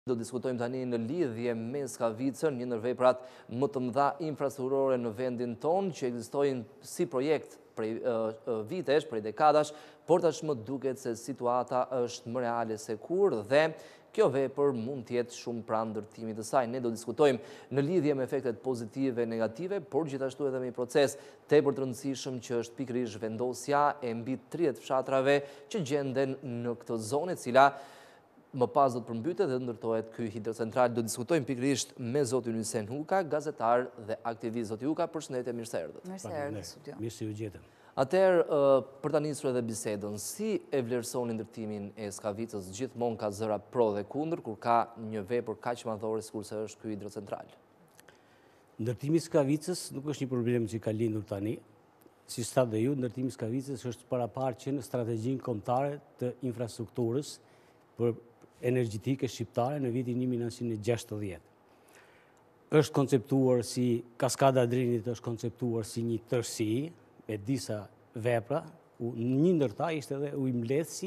Do diskutojmë tani në lidhje me Skavicën, një ndër veprat më të mëdha infrastrukturore në vendin tonë, që ekzistojnë si projekt prej vitesh, prej dekadash, por tashmë duket se situata është më reale se kur dhe kjo vepër mund të jetë shumë pranë ndërtimit të saj. Ne do diskutojmë në lidhje me efektet pozitive e negative, por gjithashtu edhe me një proces tepër të rëndësishëm që është pikërisht vendosja e mbi 30 fshatrave që gjenden në këtë zonë, e cila më pas do të përmbytet dhe ndërtohet ky hidrocentral. Do diskutojmë pikërisht me zotin Ysen Huka, gazetar dhe aktivist. Zoti Huka, përshëndetje, mirë se erdhët. Mirë se erdhët, studio. Mirë se ju gjetëm. Atëherë, për ta nisur edhe bisedën, si e vlerësoni ndërtimin e Skavicës? Gjithmonë ka zëra pro dhe kundër kur ka një vepër kaq madhore sikurse është ky hidrocentral. Ndërtimi i Skavicës nuk është një problem që ka lindur tani. Si thatë dhe ju, ndërtimi i Skavicës është paraparë në strategjinë kombëtare të infrastrukturës për energjetike shqiptare në vitin 1960. Është konceptuar si kaskada Drinit, është konceptuar si një tërësi me disa vepra. Një ndër ta ishte edhe ujëmbledhësi,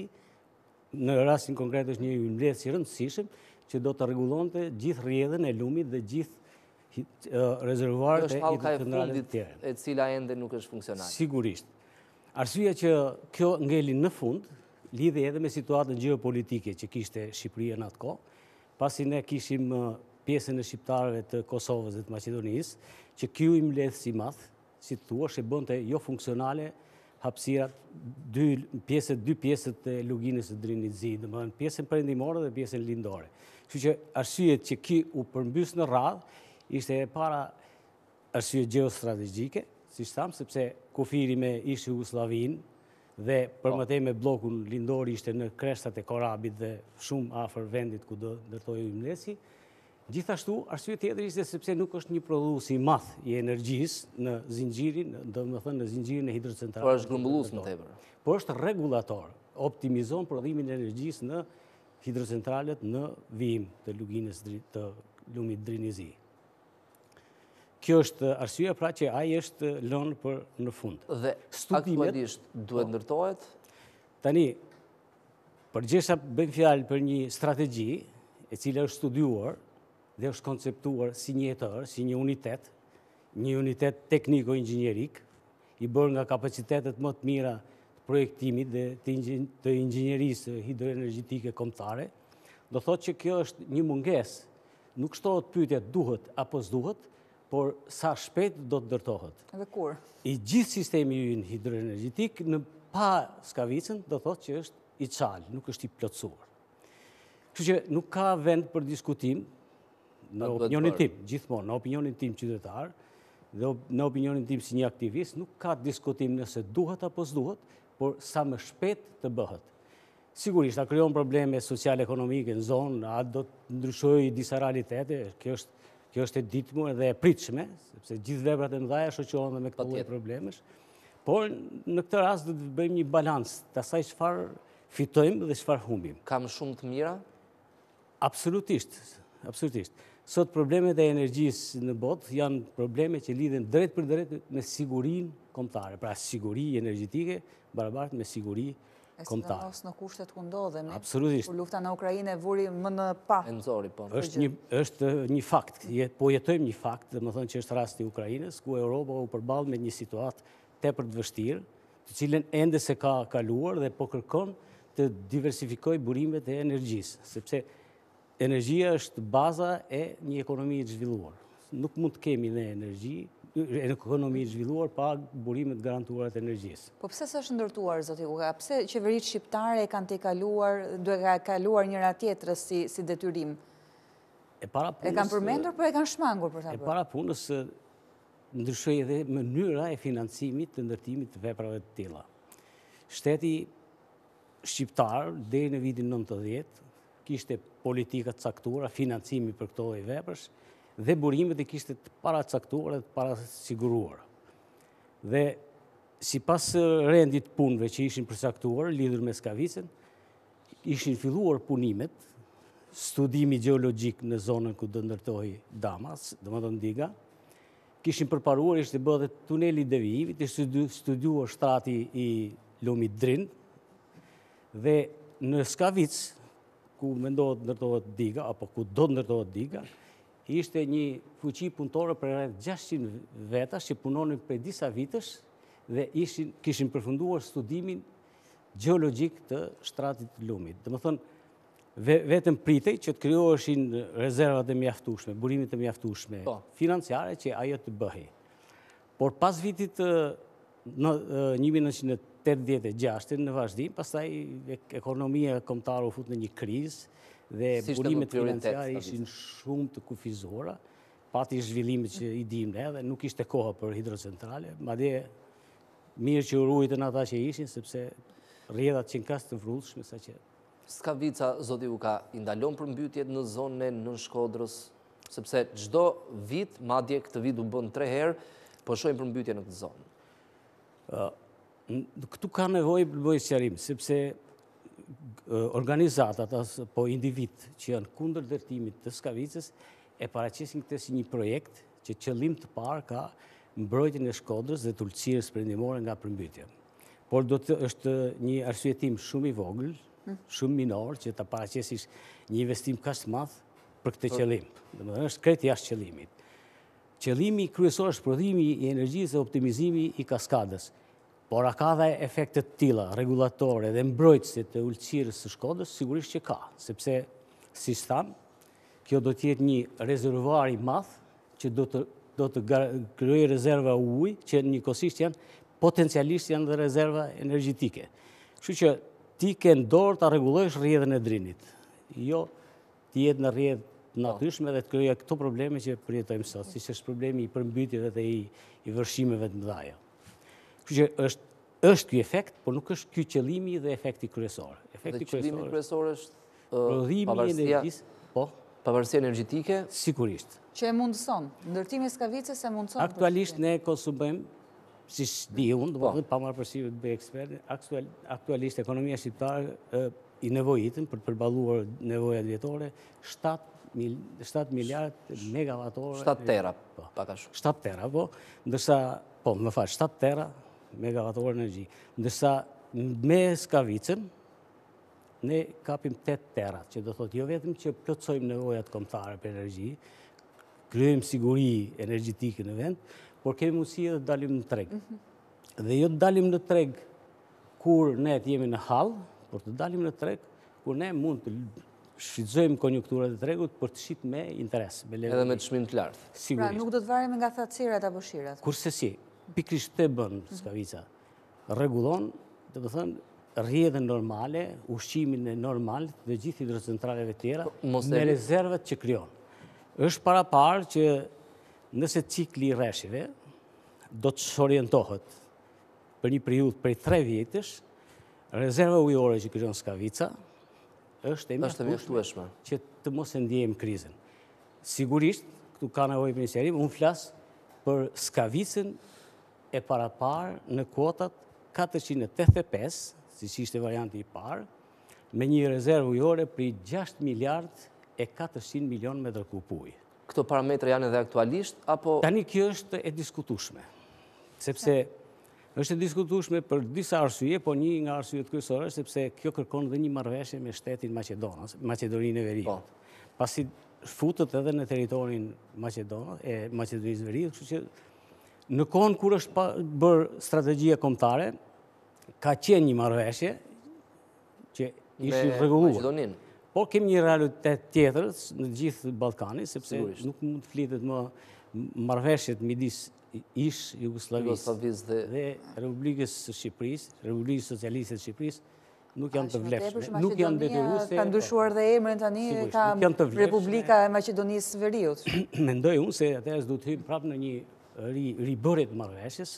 në rastin konkret është një ujëmbledhës i rëndësishëm që do të rregullonte gjithë rrjedhën e lumit dhe gjithë rezervuarët e hidrocentraleve të tjera. E cila ende nuk është funksionale. Sigurisht. Arsyeja që kjo ngeli në fund lidhe edhe me situatën gjeopolitike që kishte Shqipëria në atë kohë, pasi ne kishim pjesën e shqiptarëve të Kosovës dhe të Maqedonisë, që ky ujëmbledhës i madh, si thua, e bënte jo funksionale hapësirat dy pjesët e luginës së Drinit Zi, domethënë pjesën perëndimore dhe pjesën lindore. Kështu që arsyet që ky u përmbys në radhë ishte e para arsye gjeostrategjike, siç tham, sepse kufiri me ish Jugosllavin dhe për më tej me bllokun lindor ishte në kreshtat e Korabit dhe shumë afër vendit ku do ndërtojë ujëmbledhësi. Gjithashtu, arsye tjetër ishte sepse nuk është një prodhues i madh i energjisë në zinxhirin, domethënë në zinxhirin e hidrocentralave. Por është grumbullues më tepër. Por është rregullator, optimizon prodhimin e energjisë në hidrocentralet në vijim të luginës të lumit Drinizi. Kjo është arsyeja pra që ai është lënë për në fund. Dhe aktualisht duhet ndërtohet? Tani, përgjithësa bëjmë fjalë për një strategji e cila është studiuar dhe është konceptuar si një hetër, si një unitet tekniko-inxhinierik, i bërë nga kapacitetet më të mira të projektimit dhe të inxhinierisë hidroenergjetike kombëtare. Do thotë që kjo është një mungesë. Nuk shtohet pyetja duhet apo s'duhet, por sa shpejt do të ndërtohet. Dhe kur? I gjithë sistemi ynë hidroenergjetik në pa Skavicën do thotë që është i çal, nuk është i plotësuar. Kështu që nuk ka vend për diskutim në opinionin tim, gjithmonë, në opinionin tim qytetar dhe në opinionin tim si një aktivist, nuk ka diskutim nëse duhet apo s'duhet, por sa më shpejt të bëhet. Sigurisht, a krijon probleme social-ekonomike në zonë, a do të ndryshojë disa realitete, kjo është e ditshme dhe e pritshme, sepse gjithë veprat e mëdha shoqërohen me këto lloj problemesh. Por në këtë rast do të bëjmë një balans të asaj çfarë fitojmë dhe çfarë humbim. Kam shumë të mira? Absolutisht, absolutisht. Sot problemet e energjisë në botë janë probleme që lidhen drejt për drejt me sigurinë kombëtare, pra siguri energjetike barabartë me siguri kombëtare. Sidomos në kushtet ku ndodhemi. Absolutisht. Kur lufta në Ukrainë e vuri më në pa. E nxori po. Është një fakt, po jetojmë një fakt, domethënë që është rasti i Ukrainës, ku Europa u përball me një situatë tepër të vështirë, të cilën ende se ka kaluar dhe po kërkon të diversifikojë burimet e energjisë, sepse energjia është baza e një ekonomie të zhvilluar. Nuk mund të kemi ne ekonomi të zhvilluar pa burimet garantuara të energjisë. Po pse s'është ndërtuar, zoti Huka? Pse qeveritë shqiptare e kanë duhet ka kaluar njëra tjetrës si detyrim? E kanë përmendur, por e kanë shmangur për ta bërë. E para punës ndryshoi edhe mënyra e financimit të ndërtimit të veprave të tilla. Shteti shqiptar deri në vitin 90 kishte politika të caktuara, financimi për këto lloj veprësh dhe burimet e kishte të paracaktuara dhe të parasiguruara. Dhe sipas rendit punëve që ishin përcaktuar lidhur me Skavicën, ishin filluar punimet, studimi gjeologjik në zonën ku do ndërtohej Damas, domethënë diga, kishin përparuar, ishte bërë dhe tuneli devijimit, ishte studiuar shtrati i lumit Drin, dhe në Skavicë, ku mendohet ndërtohet diga, apo ku do të ndërtohet diga, ishte një fuqi punëtore për rreth 600 vetash që punonin për disa vitësh dhe kishin përfunduar studimin gjeologjik të shtratit të lumit. Domethënë, vetëm pritej që të krijoheshin rezervat e mjaftueshme, burimet e mjaftueshme financiare që ajo të bëhej. Por pas vitit në 1986 në vazhdim, pastaj ekonomia kombëtare u fut në një krizë dhe burimet financiare ishin shumë të kufizuara, pati zhvillimet që i dim ne dhe nuk ishte koha për hidrocentrale, madje mirë që u ruajtën ata që ishin, sepse rrjedhat që kas të vrrullshme saqë. Skavica, zoti Uka, i ndalon përmbytjet në zonën e Nën Shkodrës, sepse çdo vit, madje këtë vit u bën 3 herë, po shohim përmbytje në këtë zonë. Këtu ka nevojë për bëjë sqarim, sepse organizatat apo individ që janë kundër ndërtimit të Skavicës e paraqesin këtë si një projekt që qëllim të parë ka mbrojtjen e Shkodrës dhe të ulësirës perëndimore nga përmbytja. Por është një arsyetim shumë i vogël, shumë minor, që ta paraqesish një investim kaq të madh për këtë qëllim. Domethënë është krejt jashtë qëllimit. Qëllimi kryesor është prodhimi i energjisë dhe optimizimi i kaskadës. Por a ka dhe efekte të tilla, rregullatore dhe mbrojtëse të ulësirës së Shkodrës? Sigurisht që ka, sepse si tham, kjo do të jetë një rezervuar i madh që do të krijojë rezerva ujë që njëkohësisht potencialisht janë dhe rezerva energjetike. Kështu që ti ke në dorë ta rregullosh rrjedhën e drinit. Jo ti jetë në rrjedhë natyrshme dhe të krijojë këto probleme që përjetojmë sot, siç është problemi i përmbytjeve dhe i vërshimeve të mëdha. Kështu që është ky efekt, por nuk është ky qëllimi dhe efekti kryesor. Efekti kryesor është prodhimi i energjisë, pavarësia energjetike, sigurisht. Që e mundëson, ndërtimi i Skavicës e mundëson. Aktualisht ne konsumojmë, siç di unë, domethënë pa marrë parasysh të bëj ekspert, aktualisht ekonomia shqiptare i nevojitën për të përballuar nevojat vjetore 7 miliard megawatt-orë. 7 tera, pak a shumë. 7 tera, ndërsa 7 tera megawatt-orë energji. Ndërsa me Skavicën ne kapim 8 tera, që do thotë jo vetëm që plotësojmë nevojat kombëtare për energji, krijojmë siguri energjetike në vend, por kemi mundësi edhe të dalim në treg. Dhe jo të dalim në treg kur ne të jemi në hall, por të dalim në treg kur ne mund të shfrytëzojmë konjunkturat e tregut për të shit me interes. Edhe me çmim të lartë. Pra nuk do të varemi nga thatësirat apo shirat. Kurse si, pikërisht të bën Skavica. Rregullon, domethënë rrjedhën normale, ushqimin e normal të gjithë hidrocentraleve tjera me rezervat që krijon. Është paraparë që nëse cikli i rreshjeve do të orientohet për një periudhë prej 3 vjetësh, rezerva ujore që krijon Skavica është e mjaftueshme që të mos e ndjejmë krizën. Sigurisht, këtu ka nevojë për një sqarim, unë flas për Skavicën e paraparë në kuotat 485, siç ishte varianti i parë, me një rezervë ujore për 6 miliard e 400 milion metër kub ujë. Këto parametra janë edhe aktualisht, apo... Tani kjo është e diskutueshme, sepse është e diskutueshme për disa arsye, po një nga arsyet kryesore është sepse kjo kërkon dhe një marrëveshje me shtetin Maqedoninë e Veriut. Pasi futet edhe në territorin Maqedonisë Veriut, kështu që në kohën kur është bërë strategjia kombëtare, ka qenë një marrëveshje që ishte rregulluar. Por kemi një realitet tjetër në gjithë Ballkanin, sepse nuk mund të flitet më marrëveshjet midis ish Jugosllavisë dhe Republikës së Shqipërisë, Republikës Socialiste të Shqipërisë, nuk janë të vlefshme, nuk janë detyruese. Ka ndryshuar dhe emrin tani, ka Republika e Maqedonisë Veriut. Mendoj unë se atëherë duhet të hyjmë prapë në një ribërje të marrëveshjes,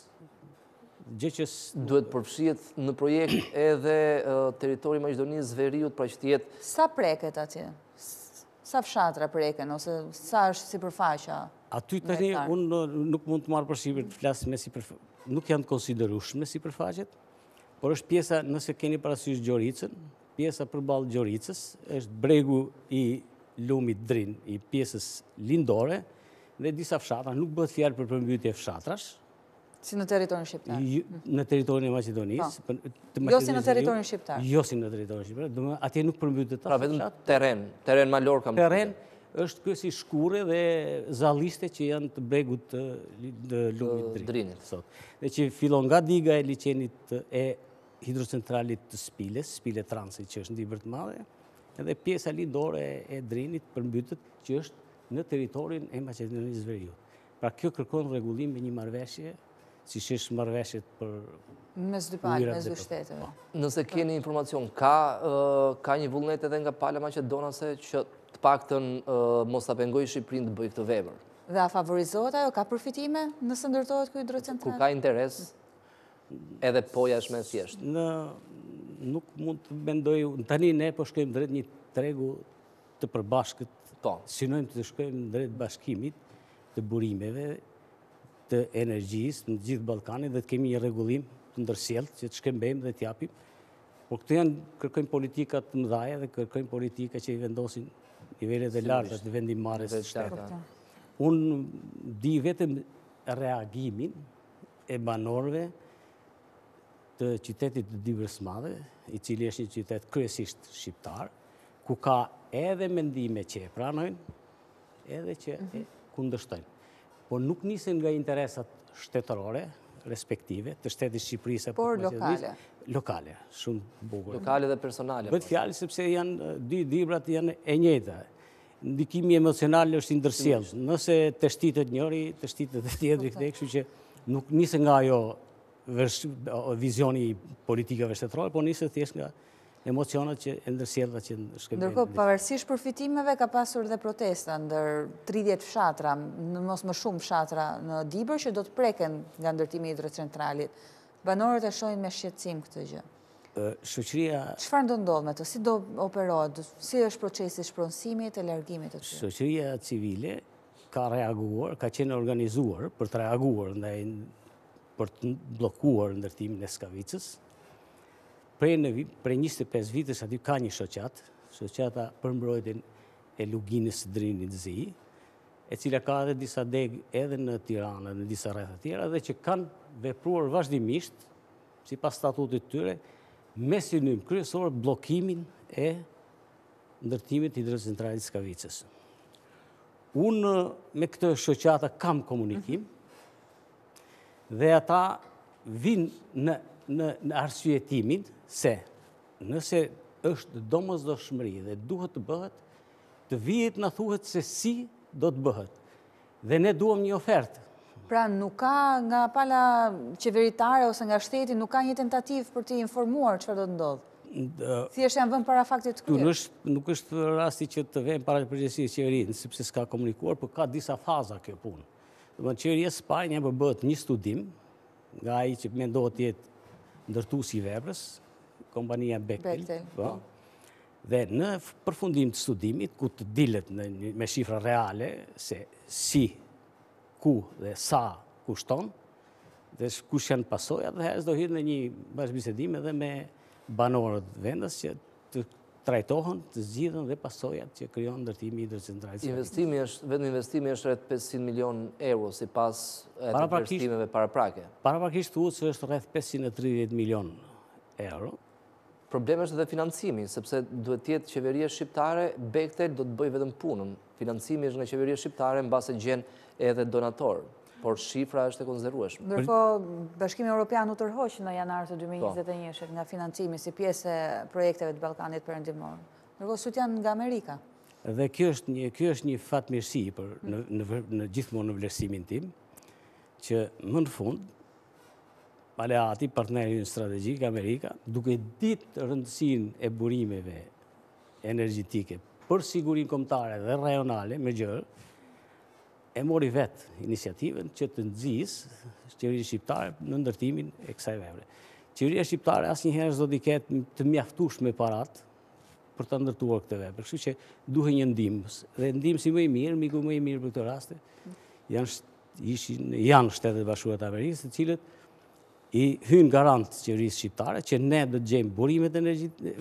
gjë që duhet përfshihet në projekt edhe territori i Maqedonisë Veriut, pra që të jetë. Sa preket atje? Sa fshatra preken, ose sa është sipërfaqja? Aty tani unë nuk mund të marr përshtypje të flas me sipërfaqe, nuk janë të konsiderueshme sipërfaqet, por është pjesa, nëse keni parasysh Gjoricën, pjesa përballë Gjoricës është bregu i lumit Drin, i pjesës lindore dhe disa fshatra, nuk bëhet fjalë për përmbytje fshatrash, Si në teritorin shqiptar? Në teritorin e Maqedonisë. Jo si në teritorin shqiptar? Jo si në teritorin shqiptar. Atje nuk përmbytet ta. Pra vetëm teren malor kam. Teren është kësi shkure dhe zaliste që janë të bregut të lumit Drinit. Dhe që fillon nga diga e liçenit e hidrocentralit të Spile Transit që është në Dibër të Madhe, edhe pjesa lindore e Drinit përmbytet që është në teritorin e Maqedonisë Veriut. Pra kjo kërkon rregullim me një marrëveshje, si është marrëveshjet për mes dy palë, mes dy shteteve. Nëse keni informacion, ka një vullnet edhe nga pala maqedonase që të paktën mos ta pengojë Shqipërinë të bëjë këtë vepër? Dhe a favorizohet ajo, ka përfitime nëse ndërtohet ky hidrocentral? Kur ka interes, edhe poja është me thjeshtë. Nuk mund të mendoj, tani ne po shkojmë drejt një tregu të përbashkët, synojmë të shkojmë drejt bashkimit të burimeve, të energjisë në gjithë Ballkanin dhe të kemi një rregullim të ndërsjellë që të shkëmbejmë dhe të japim. Por këtu kërkojmë politika të mëdha dhe kërkojmë politika që i vendosin nivelet e larta të vendimmarrjes së shtetit. Unë di vetëm reagimin e banorëve të qytetit të Dibrës së Madhe, i cili është një qytet kryesisht shqiptar, ku ka edhe mendime që e pranojnë, edhe që e kundërshtojnë. Por nuk nisen nga interesat shtetërore, respektive, të shtetit Shqipërisë. Por lokale. Lokale, shumë bukur. Lokale dhe personale. Bëhet fjalë sepse janë dy Dibrat janë e njëjta. Ndikimi emocional është i ndërsjellë. Nëse të shtitet njëri, të shtitet e tjetri këtë, kështu që nuk nisen nga ajo vizioni politikave shtetërore, por niset thjesht nga emocionat që e ndërsjellta që shkëmbejnë. Ndërkohë, pavarësisht përfitimeve, ka pasur dhe protesta ndër 30 fshatra, në mos më shumë fshatra në Dibër, që do të preken nga ndërtimi i hidrocentralit. Banorët e shohin me shqetësim këtë gjë. Shoqëria... Çfarë do ndodh me të? Si do operohet? Si është procesi i shpronësimit e largimit të tyre? Shoqëria civile ka reaguar, ka qenë organizuar për të reaguar për të bllokuar ndërtimin e Skavicës. Prej 25 vitës aty ka një shoqata për mbrojtjen e luginës së Drinit Zi, e cila ka edhe disa deg edhe në Tiranë, në disa rretha tjera, dhe që kanë vepruar vazhdimisht, sipas statutit të tyre, me synim kryesor bllokimin e ndërtimit të hidrocentralit Skavicës. Unë me këtë shoqata kam komunikim, dhe ata vinë në arsyetimin se nëse është domosdoshmëri dhe duhet të bëhet, të vihet na thuhet se si do të bëhet. Dhe ne duam një ofertë. Pra nuk ka nga pala qeveritare ose nga shteti, nuk ka një tentativë për të informuar çfarë do të ndodhë. Thjesht janë vënë para faktit të kryer. Nuk është rasti që të vënë para përgjegjësisë qeverinë, sepse s'ka komunikuar, por ka disa faza kjo punë. Domethënë qeveria e Spanjës po bëhet një studim nga ai që mendohet të jetë ndërtuesi i veprës, kompania Bechtel. Dhe në përfundim të studimit, ku të dilet me shifra reale se si, ku dhe sa kushton, dhe kush janë pasojat, dhe do hyrë në një bashkëbisedim edhe me banorët vendës që të trajtohen, të zgjidhen dhe pasojat që krijon ndërtimi i hidrocentralit. Vetëm investimi është rreth 500 milion euro sipas investimeve paraprake. Paraprakisht thuhet se është rreth 530 milion euro. Problemi është edhe financimi, sepse duhet të jetë qeveria shqiptare, Bechtel do të bëjë vetëm punën. Financimi është nga qeveria shqiptare mbase gjen edhe donator, por shifra është e konzervueshme. Ndërkohë, Bashkimi Evropian u tërhoq në janar të 2021 nga financimi si pjesë e projekteve të Ballkanit Perëndimor. Ndërkohë sut janë nga Amerika. Dhe kjo është një fatmirësi në gjithmonë në vlerësimin tim, që më në fund aleati, partneri strategjik Amerika, duke ditë rëndësinë e burimeve energjetike për sigurinë kombëtare dhe rajonale me gjërë, e mori vetë iniciativën që të nxjisë qeveria shqiptare në ndërtimin e kësaj vepre. Qeveria shqiptare asnjëherë s'do t'i ketë të mjaftueshme parat për të ndërtuar këtë vepër. Kështu që duhet një ndihmë. Dhe ndihmësi më i mirë, miku më i mirë për këtë rast, janë Shtetet e Bashkuara të Amerikës, të cilët i hynë garant qeverisë shqiptare që ne do të gjejmë burimet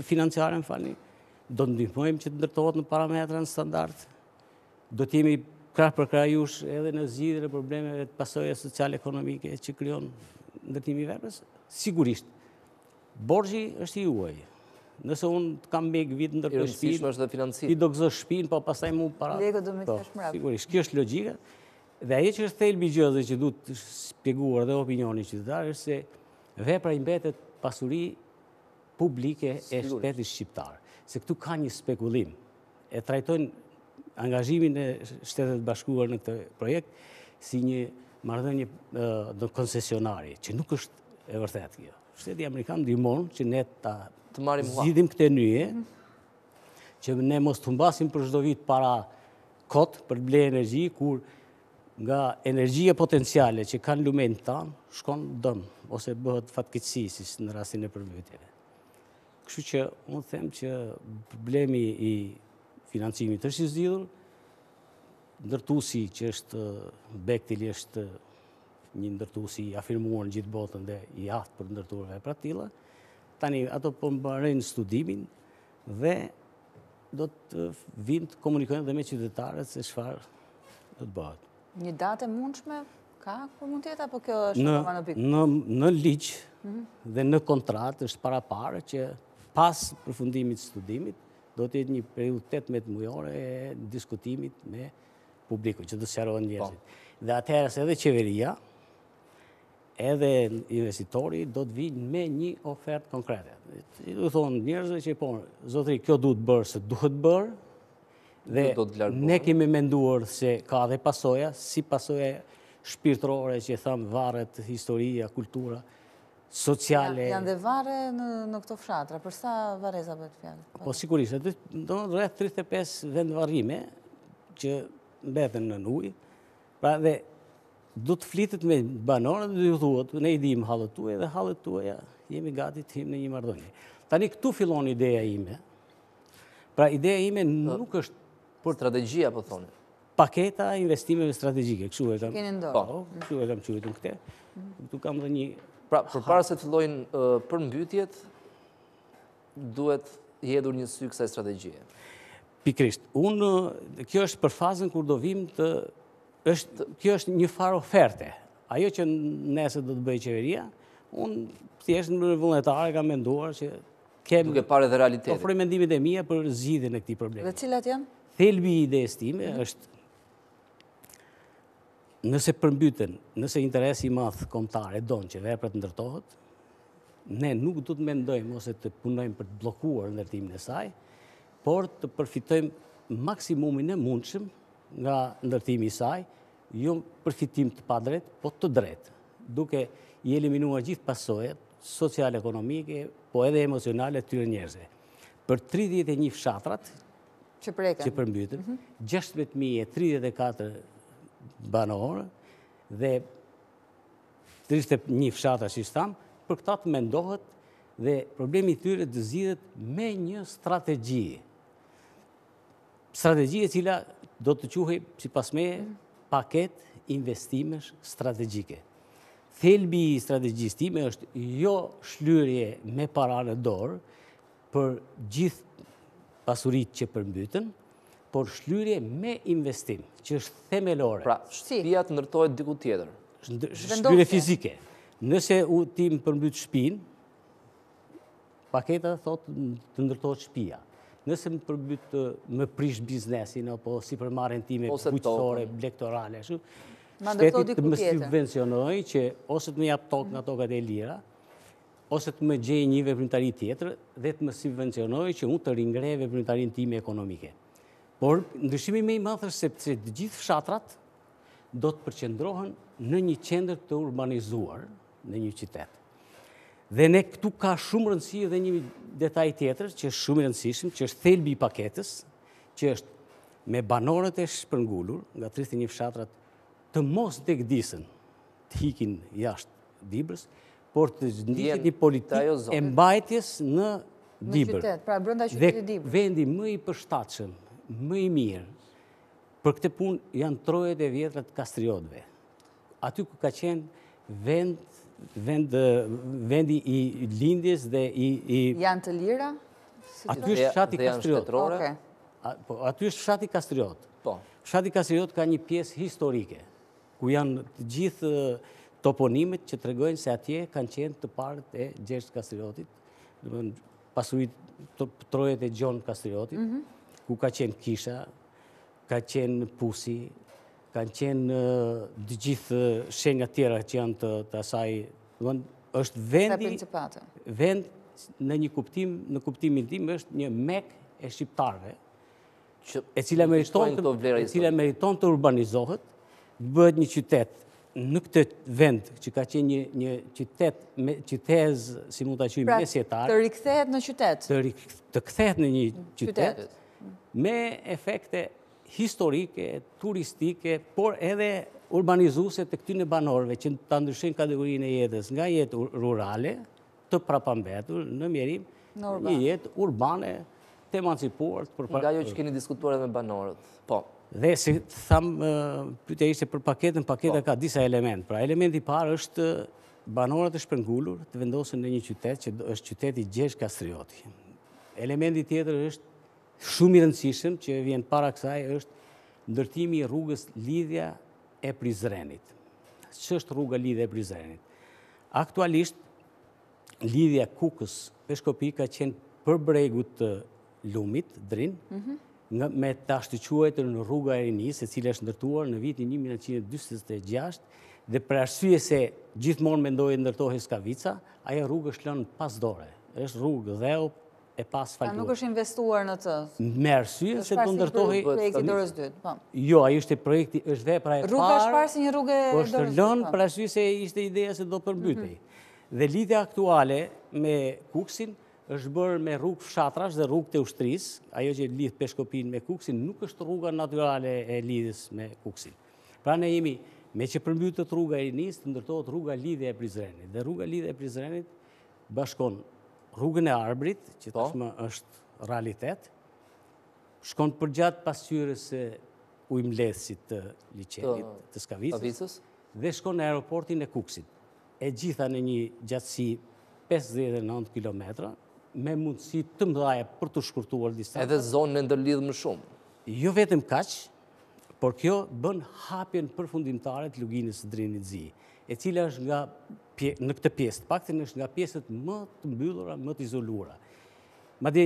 financiare, do të ndihmojmë që të ndërtohet në parametra në standard, do të jemi krah për krajush edhe në zgjidhjen e problemeve të pasojave social-ekonomike që krijon ndërtimi i veprës, sigurisht, borxhi është i juaj. Nëse unë kam me vit ndërpër shtëpinë, ti do gëzosh shtëpinë, po pastaj mu para. Lego do me të kesh mbrapa. Sigurisht, kjo është logjika. Dhe ajo që është thelbi i gjë që duhet të shpjeguar dhe opinioni qytetar është se vepra i mbetet pasuri publike e shtetit shqiptar. Se këtu ka një spekullim. E trajtojnë angazhimin e Shtetit Bashkuar në këtë projekt si një marrëdhënie do koncesionari, që nuk është e vërtetë kjo. Shteti Amerikan ndihmon që ne ta zgjidhim këtë nyje, që ne mos të humbasim për çdo vit para kot për të blerë energji, kur nga energjia potenciale që kanë lumenjtë tanë shkon dëm, ose bëhet fatkeqësi, si në rastin e përmbytjeve. Kështu që unë them që problemi i financimit është i zgjidhur, ndërtuesi që është Bektili është një ndërtuesi i afirmuar në gjithë botën dhe i aftë për ndërtuar vepra të tilla. Tani ato po mbajnë studimin dhe do të vinë të komunikojnë dhe me qytetarët se çfarë do të bëhet. Një datë e mundshme ka ku mund të jetë apo kjo është akoma në pikë? Në ligj dhe në kontratë është paraparë që pas përfundimit të studimit do të jetë një periudhë 18 mujore e diskutimit me publikun që të sqarohen njerëzit. Dhe atëherë edhe qeveria edhe investitori do të vinë me një ofertë konkrete. Do thonë njerëzve që po, zotëri, kjo duhet bërë se duhet bërë, dhe ne kemi menduar se ka dhe pasoja, si pasoja shpirtërore që thamë varet historia, kultura, sociale. Janë dhe vare në këto fshatra, për sa vareza bëhet fjalë? Po sigurisht, do rreth 35 vendvarrime që mbeten në ujë, pra dhe do të flitet me banorët dhe ju thuhet, ne i dim hallet tuaja dhe hallet tuaja jemi gati të him në një marrëdhënie. Tani këtu fillon ideja ime. Pra ideja ime nuk është për strategjia, po thonë. Paketa investimeve strategjike, kështu e kam. Keni në dorë. Po, kështu e kam quajtur këtë. Këtu kam dhe një. Pra, përpara se të fillojnë përmbytjet, duhet hedhur një sy kësaj strategjie. Pikrisht. Kjo është për fazën kur do vim të kjo është një farë oferte. Ajo që nesër do të bëjë qeveria, unë thjesht në vullnetare kam menduar që duke parë edhe realitetin. Ofroj mendimet e mia për zgjidhjen e këtij problemi. Dhe cilat janë? Thelbi i idesë time është nëse përmbyten, nëse interesi i madh kombëtar e don që vepra të ndërtohet, ne nuk do të mendojmë ose të punojmë për të bllokuar ndërtimin e saj, por të përfitojmë maksimumin e mundshëm nga ndërtimi i saj, jo përfitim të padrejt, po të drejt, duke i eliminuar gjithë pasojat social-ekonomike, po edhe emocionale të tyre njerëzve. Për 31 fshatrat që përmbytën, 16.034 banorë dhe 31 fshatra që stam, për këta të mendohet dhe problemi i tyre të zgjidhet me një strategji. Strategji e cila do të quhej, sipas meje, paket investimesh strategjike. Thelbi i strategjisë time është jo shlyerje me para në dorë për gjithë pasuritë që përmbytën, por shlyerje me investim, që është themelore. Pra, shtëpia të ndërtohet diku tjetër. Shlyerje fizike. Nëse ti më përmbyt shtëpinë, paketa thotë të ndërtohet shtëpia. Nëse më përmbyt më prish biznesin, apo si përmarrjen time bujqësore, lektorale, shteti të më subvencionoj që ose të më jap tokë nga tokat e lira, ose të më gjej një veprimtari tjetër dhe të më subvencionoj që unë të ringrej veprimtarinë time ekonomike. Por ndryshimi më i madh është sepse të gjithë fshatrat do të përqendrohen në një qendër të urbanizuar në një qytet. Dhe ne këtu ka shumë rëndësi dhe një detaj tjetër që është shumë i rëndësishëm, që është thelbi i paketës, që është me banorët e shpërngulur nga 31 fshatrat të mos degdisën të hikin jashtë Dibrës, por të ndiqet një politikë e mbajtjes në Dibër. Pra brenda qytetit Dibër. Dhe vendi më i përshtatshëm, më i mirë për këtë punë janë trojet e vjetra të Kastriotëve. Aty ku ka qenë vendi i lindjes dhe i... Janë të lira? Aty është fshati Kastriot. Dhe janë shtetërore? Aty është fshati Kastriot. Fshati Kastriot ka një pjesë historike, ku janë të gjithë toponimet që tregojnë se atje kanë qenë të parët e Gjergj Kastriotit, pasurit trojet e Gjon Kastriotit, ku ka qenë Kisha, ka qenë Pusi, kanë qenë të gjithë shenjat tjera që janë të asaj, është vend në një kuptim, në kuptimin tim është një mek e shqiptarëve, e cila meriton të urbanizohet, bëhet një qytet në këtë vend që ka qenë një qytet me qytezë, si mund ta quajmë, mesjetar, të rikthehet në qytet. Të kthehet në një qytet me efekte historike, turistike, por edhe urbanizuese të këtyre banorëve që ta ndryshojnë kategorinë e jetës nga jetë rurale të prapambetur në mjerim një jetë urbane të emancipuar. Nga jo që keni diskutuar edhe me banorët. Po. Dhe si thamë, pyetja ishte për paketën, paketa ka disa element. Pra, elementi i parë është banorët e shpërngulur të vendosen në një qytet që është qyteti Gjergj Kastrioti. Elementi tjetër është shumë i rëndësishëm që vjen para kësaj është ndërtimi i rrugës Lidhja e Prizrenit. Ç'është rruga Lidhja e Prizrenit? Aktualisht lidhja Kukës-Peshkopi ka qenë për bregut të lumit, Drin, me ta shtyquajtur në rruga e Rinisë, e cila është ndërtuar në vitin 1946, dhe për arsye se gjithmonë mendohej ndërtohej Skavica, ajo rrugë është lënë pas dore. Është rrugë dheu e pas faltuar. Nuk është investuar në të? Me arsye se do ndërtohej projekti Dorës 2. Jo, ai ishte projekti, është vepra e parë. Rruga është parë si një rrugë e Dorës 2. Është lënë për arsye se ishte ideja se do përmbytej. Dhe lidhja aktuale me Kuksin është bërë me rrugë fshatrash dhe rrugë të ushtrisë, ajo që lidh Peshkopin me Kuksin, nuk është rruga natyrale e lidhjes me Kuksin. Pra ne jemi, me që përmbytet rruga e Rinisë, të ndërtohet rruga Lidhja e Prizrenit. Dhe rruga Lidhja e Prizrenit bashkon rrugën e Arbrit, që tashmë është realitet, shkon përgjatë pasqyrës së ujëmbledhësit të liçenit të Skavicës, dhe shkon në aeroportin e Kuksit. E gjitha në një gjatësi 59 km, me mundësi të mëdha për të shkurtuar distancën. Edhe zonën e ndërlidhur më shumë. Jo vetëm kaq, por kjo bën hapjen përfundimtare të luginës së Drinit Zi, e cila është në këtë pjesë, të paktën është nga pjesët më të mbyllura, më të izoluara. Madje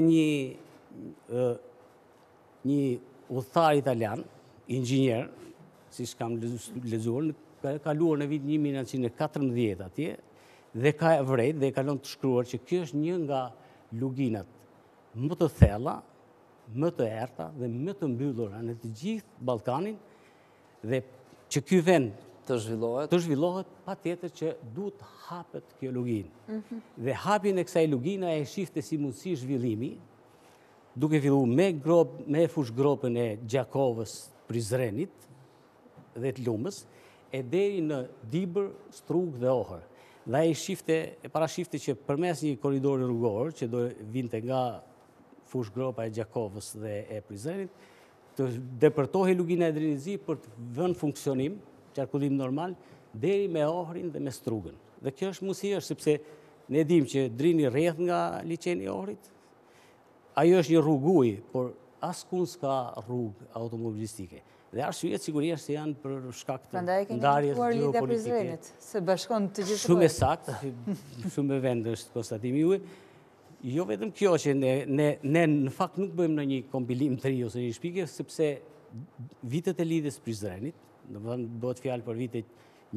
një udhëtar italian, inxhinier, siç kam lexuar, ka kaluar në vitin 1914 atje, dhe ka vërejt dhe ka lënë të shkruar që kjo është një nga luginat më të thella, më të errta dhe më të mbyllura në të gjithë Ballkanin, dhe që ky vend të zhvillohet, patjetër që duhet hapet kjo luginë. Dhe hapjen e kësaj lugina e shifte si mundësi zhvillimi, duke filluar me fush gropën e Gjakovës, Prizrenit dhe të Lumës, e deri në Dibër, Strugë dhe Ohër. Dhe ai parashifte që përmes një korridori rrugor që do vinte nga fush gropa e Gjakovës dhe e Prizrenit, të depërtohej lugina e Drinit Zi për të vënë funksionim, qarkullim normal, deri me Ohrin dhe me Strugën. Dhe kjo është mundësi, sepse ne dimë që Drini rreth nga liçeni i Ohrit, ajo është një rrugë uji, por askund s'ka rrugë automobilistike. Dhe arsyet sigurisht se janë për shkak të ndarjes geopolitike. Se bashkon të gjithë. Shumë e saktë, shumë e vend është konstatimi juaj. Jo vetëm kjo që ne në fakt nuk bëjmë në një kompilim të ri ose një shpikje, sepse vitet e lidhjes Prizrenit, domethënë bëhet fjalë për vitet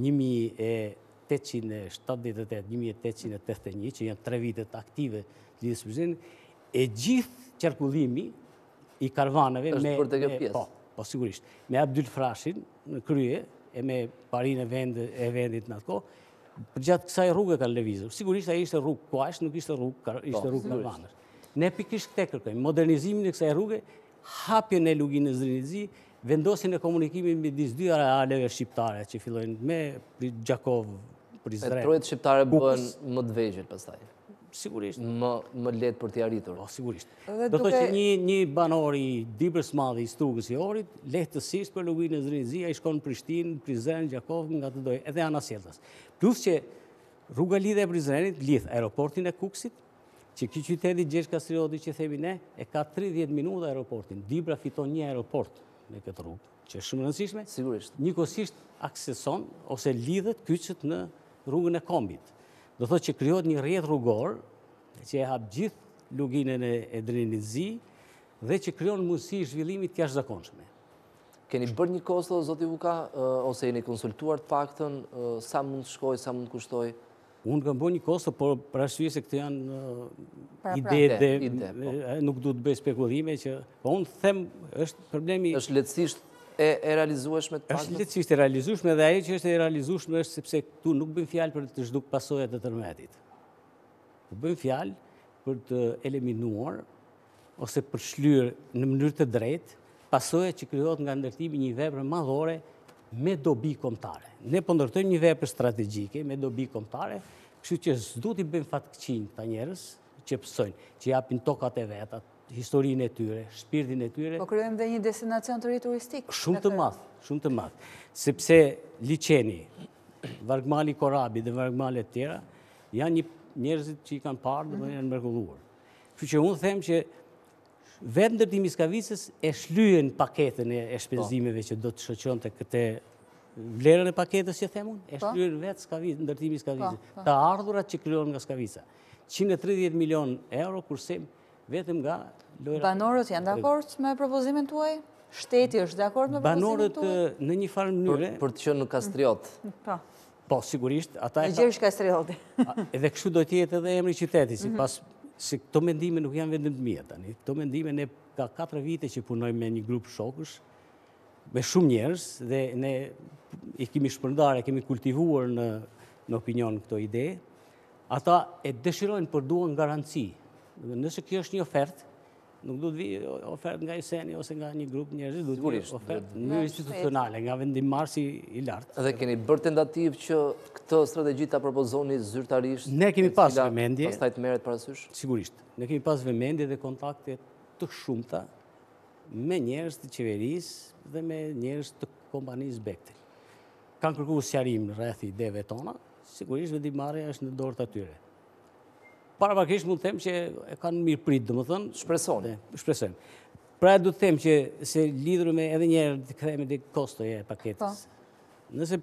1878-1881, që janë 3 vitet aktive të lidhjes Prizrenit, e gjithë qarkullimi i karvaneve është për të kjo pjesë. Po, sigurisht. Me Abdyl Frashin në krye, e me parin e vendit në atë kohë, përgjatë kësaj rrugë kanë lëvizur. Sigurisht ai ishte rrugë kuajsh, nuk ishte rrugë karvanësh. Ne pikërisht këtë kërkojmë, modernizimin e kësaj rruge, hapjen e luginës Drinit Zi, vendosjen e komunikimit midis dy arealeve shqiptare që fillojnë me Gjakov, Prizren. Trojet shqiptare bëhen më të vegjël pastaj. Sigurisht. Më lehtë për t'i arritur. Po, sigurisht. Do të thotë që një banor i Dibrës Madhe, i Strugës i Ohrit, lehtësisht për luginën e Drinit Zi, ai shkon në Prishtinë, Prizren, Gjakov, nga të dojë, edhe Anasjeltas. Plus që rruga Lidhja e Prizrenit lidh aeroportin e Kuksit, që ky qyteti Gjergj Kastrioti që themi ne, e ka 30 minuta aeroportin. Dibra fiton një aeroport me këtë rrugë, që është shumë rëndësishme, Sigurisht. njëkohësisht akseson ose lidhet kyçet në rrugën e kombit. Do thotë që krijohet një rrjet rrugor që e hap gjithë luginën e Drenit Zi dhe që krijon mundësi zhvillimit të jashtëzakonshme. Keni bërë një kosto, zoti Vuka, ose jeni konsultuar të paktën, sa mund të shkoj, sa mund të kushtoj? Unë kam bërë një kosto, por për arsye se këto janë ide ide, nuk du të bëj spekulime që, po unë them, është problemi. Është lehtësisht e realizueshme të paktën? Është lehtësisht e realizueshme dhe ajo që është e realizueshme është sepse këtu nuk bëjmë fjalë për të zhduk pasojat e tërmetit. Bëjmë fjalë për të eliminuar ose për shlyer në mënyrë të drejtë pasojat që krijohet nga ndërtimi një vepre madhore me dobi kombëtare. Ne po ndërtojmë një vepër strategjike me dobi kombëtare, kështu që s'du t'i bëjmë fatkeqësinë këta njerëz që pësojnë, që japin tokat e veta, historinë e tyre, shpirtin e tyre. Po krijojmë dhe një destinacion të ri turistik. Shumë të madh, sepse Liçeni, Vargmali Korabi dhe Vargmalet tjera janë njerëzit që i kanë parë dhe janë mrekulluar. Kështu që unë them që vetë ndërtimi i Skavicës e shlyen paketën e shpenzimeve që do të shoqëronte këtë vlerën e paketës që them unë, e shlyen vetë ndërtimi i Skavicës, të ardhurat që krijohen nga Skavica. 130 milion euro kurse vetëm nga lojra. Banorët janë dakord me propozimin tuaj? Shteti është dakord me propozimin tuaj? Banorët në një farë mënyre. Për të qenë në Kastriot. Po, sigurisht. Në Gjergj Kastrioti. Edhe kështu do t'jetë edhe emri i qytetit, sipas se këto mendime nuk janë vetëm të mia tani. Këto mendime ne ka 4 vite që punojmë me një grup shokësh, me shumë njerëz dhe ne i kemi shpërndarë, kemi kultivuar në opinion këto ide. Ata e dëshirojnë për duan garanci. Nëse kjo është një ofertë, nuk do të vi ofertë nga Iseni ose nga një grup njerëzish, do të vi ofertë në institucionale, nga vendimmarrësi i lartë. Dhe keni bërë tentativë që këtë strategji ta propozoni zyrtarisht? Ne kemi pas vëmendje. Pastaj të merret parasysh? Sigurisht. Ne kemi pas vëmendje dhe kontakte të shumta me njerëz të qeverisë dhe me njerëz të kompanisë Bechtel. Kanë kërkuar sqarim rreth ideve tona, sigurisht vendimmarrja është në dorë të atyre. Paraprakisht mund të them që e kanë mirëprit, domethënë, shpresojmë. Pra do të them që se lidhur me edhe një herë të kthehemi te kostoja e paketës. Nëse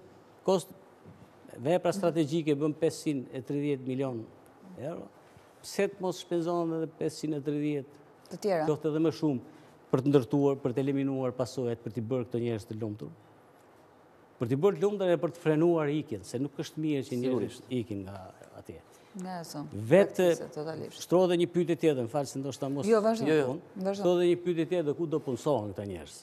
vepra strategjike bën 530 milion euro, pse të mos shpenzohen edhe 530 të tjera? Qoftë edhe më shumë për të ndërtuar, për të eliminuar pasojat, për të bërë këto njerëz të lumtur. Për të bërë të lumtur e për të frenuar ikjen, se nuk është mirë që njerëzit ikin nga atje. Vetë shtrohet një pyetje tjetër, më fal se ndoshta mos. Jo, vazhdo. Shtrohet një pyetje tjetër, ku do punësohen këta njerëz?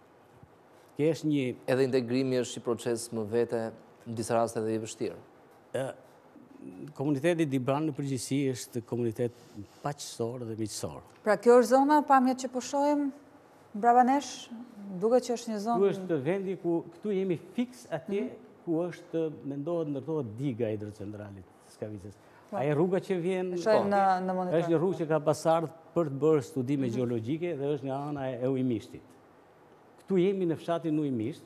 Kjo është një edhe integrimi është një proces më vete në disa raste edhe i vështirë. Komuniteti Dibran në përgjithësi është komunitet paqësor dhe miqësor. Pra kjo është zona pamjet që po shohim brapa nesh, duket që është një zonë. Këtu është vendi ku këtu jemi fiks atje ku është mendohet ndërtohet diga hidrocentralit Skavicës. Ajo rruga që vjen është një rrugë që ka pasardh për të bërë studime gjeologjike dhe është nga ana e Ujmishtit. Këtu jemi në fshatin Ujmisht.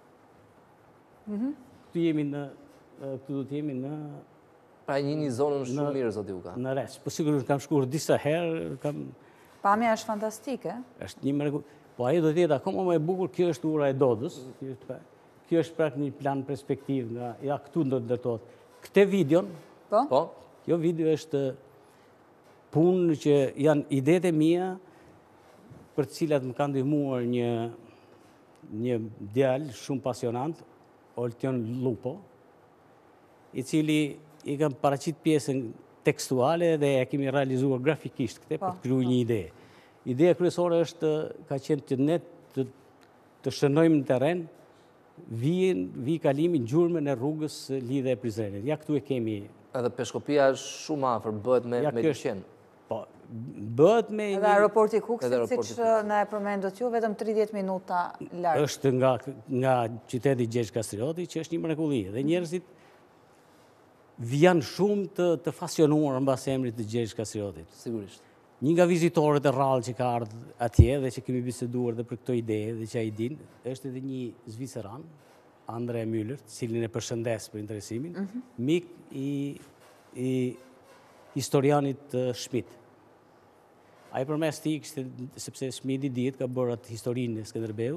Këtu do të jemi në pra një zonën shumë mirë, zoti Vuka. Në Reç. Po sigurisht kam shkuar disa herë, pamja është fantastike. Është një mrekulli. Po ajo do të jetë akoma më e bukur, kjo është ura e Dodës. Kjo është pra një plan perspektiv nga ja këtu ndërtohet. Këtë videon, kjo video është punë që janë idetë e mia për të cilat më ka ndihmuar një djalë shumë pasionant, Oltion Lupo, i cili i kam paraqit pjesën tekstuale dhe e kemi realizuar grafikisht këtë për të krijuar një ide. Ideja kryesore ka qenë që ne të shënojmë në terren vi kalimin gjurmën e rrugës lidhe e Prizrenit. Ja këtu e kemi. Edhe Peshkopia është shumë afër, bëhet me liçen. Po, bëhet me edhe aeroporti Kukësit, siç na e përmendët ju, vetëm 30 minuta larg. Është nga qyteti Gjergj Kastrioti, që është një mrekulli. Dhe njerëzit janë shumë të fasionuar mbas emrit të Gjergj Kastriotit. Sigurisht. Një nga vizitorët e rrallë që ka ardhur atje dhe që kemi biseduar dhe për këto ide dhe që ai din, është edhe një zviceran, Andre Müller, cilin e përshëndes për interesimin, mik i historianit Schmidt. Ai përmes tij, sepse Schmidti dihet ka bërë atë historinë e Skënderbeut,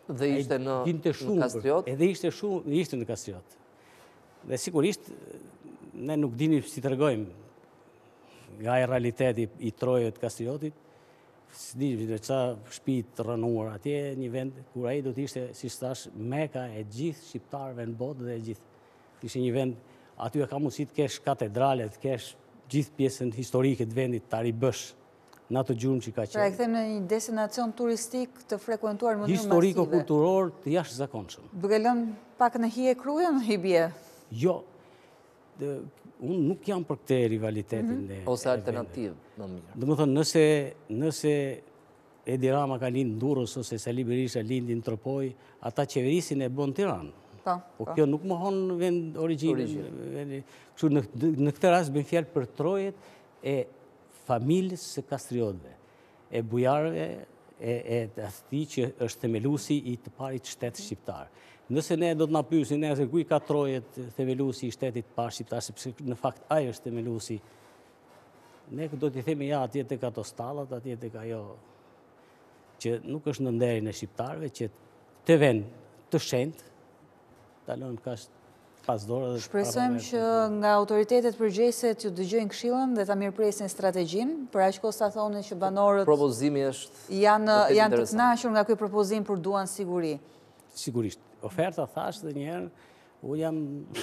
Dhe ishte në Kastriot? Edhe ishte në Kastriot. Dhe sigurisht, ne nuk dini si të regojmë nga e realiteti i trojët Kastriotit, si dini që ca shtëpi të rënuar atje, një vend kur ai do të ishte, si thash, meka e gjithë shqiptarëve në botë dhe e gjithë. Ishte një vend, aty ka mundësi të kesh katedrale, të kesh gjithë pjesën historike të vendit, ta ribësh në atë gjurmë që ka qenë. Pra e kthem në një destinacion turistik të frekuentuar në mënyrë masive. Historiko-kulturor të jashtëzakonshëm. Duke lënë pak në hije krujen, i bie? Jo, unë nuk jam për këtë rivalitetin. Ose alternativë, më mirë. Dhe më thënë, nëse Edi Rama ka lindë në Durrës, ose Sali Berisha lindi në Tropoj, ata qeverisin e bën Tiranë. Po kjo nuk më honë vend origjinë. Në këtë rast bën fjalë për trojet e familjes së Kastriotëve, e bujarëve, e ati që është themelusi i të parit shtet shqiptar. Nëse ne do të na pyesin se kuj ka trojet themelusi i shtetit të parë shqiptar, sepse në fakt ai është themelusi, ne do t'i themi ja atje tek ato stallat, atje tek ajo që nuk është në nderin e shqiptarëve, që të vend të shenjtë, ta lënë kaq pas dorë. Shpresojmë që nga autoritetet përgjegjëse t'ju dëgjojnë këshillën dhe ta mirëpresin strategjinë, për aq kohë sa thonë që banorët propozimi është janë të kënaqur nga ky propozim për duan siguri. Sigurisht. Oferta thash dhe një herë, unë jam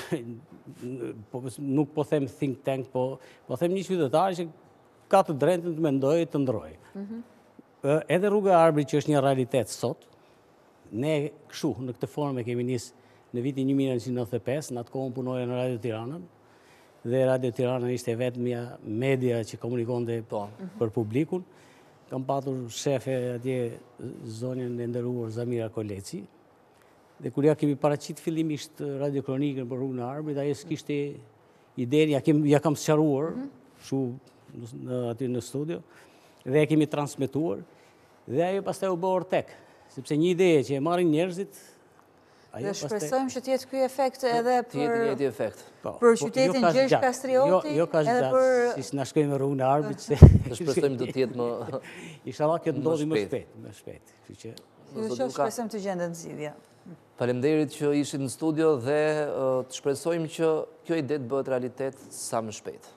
nuk po them think tank, po them një qytetar që ka të drejtën të mendojë, të ndrojë. Edhe rruga e Arbërit që është një realitet sot, ne kështu në këtë formë kemi nisë në vitin 1995, në atë kohën punoja në Radio Tiranën, dhe Radio Tiranën ishte vetëmja media që komunikonte për publikun. Kam patur shefe atje zonjën e nderuar Zamira Koleci, dhe kur ja kemi paraqit fillimisht Radio Kronikën për rrugën e Arbërit, ajo s'kishte idenë, ja kam sqaruar, aty në studio, dhe ja kemi transmetuar, dhe ajo pastaj u bë ortek, sepse një ide që e marrin njerëzit. Dhe shpresojmë që t'jetë ky efekt edhe për qytetin Gjergj Kastrioti. Jo ka gjatë, si s'na shkojmë rrugën e Arbërit. Ne shpresojmë do t'jetë më... Inshallah kjo të ndodhi më shpejt. Shpresojmë të gjendet zgjidhja. Faleminderit që ishit në studio dhe të shpresojmë që kjo ide të bëhet realitet sa më shpejt.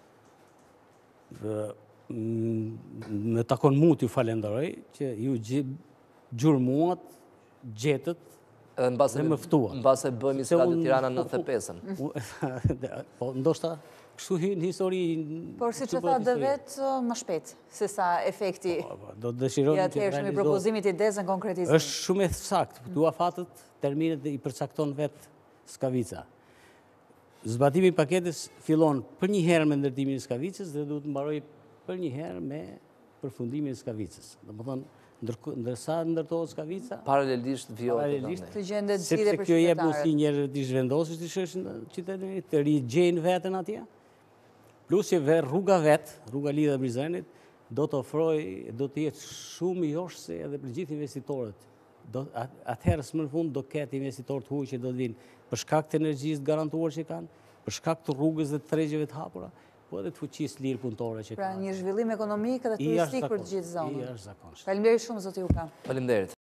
Me takon mu t'ju falenderoj që ju gjurmuat, gjetët, dhe mëftuat. Në base bëjmë i Radio Tirana 95-ën. Po, ndoshta, kështu hynë histori... Por si që tha dhe vetë, më shpejt, se sa efekti do të dëshirojmë që realizohet. I propozimit i dezën konkretizim. Është shumë e saktë, tua fatët, terminet i përcakton vetë Skavica. Zbatimi i paketës fillon për një herë me ndërtimin e Skavicës dhe duhet mbaroj për një herë me përfundimin e Skavicës. Dhe më thonë, ndërsa ndërtohet Skavica, paralelisht vjohet. Të gjendet zgjidhje sepse për kjo jep qytetarët. mundësi njerëzve të zhvendosësh të shëshin në qytetin, të rigjejnë veten atje. Plus që rruga rruga Lidha Prizrenit, do të ofrojë, do të jetë shumë i joshse edhe për gjithë investitorët. Atëherë së më në fund do ketë investitorë të huaj që do të vinë për shkak të energjisë të garantuar që kanë, për shkak të rrugës dhe të tregjeve të hapura, po edhe të fuqisë lirë punëtore që kanë. Pra një zhvillim ekonomik dhe turistik për të gjithë zonën. I jashtëzakonshëm. Faleminderit shumë zoti Uka. Faleminderit.